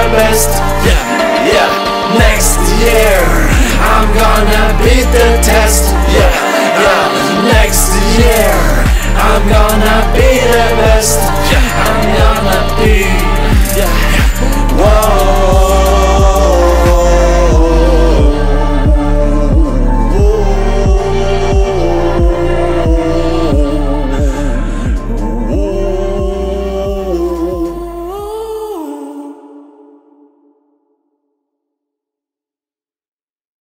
the best. Yeah, yeah. Next year I'm gonna beat the test. Yeah, yeah. Next year I'm gonna be the best. Yeah, I'm gonna be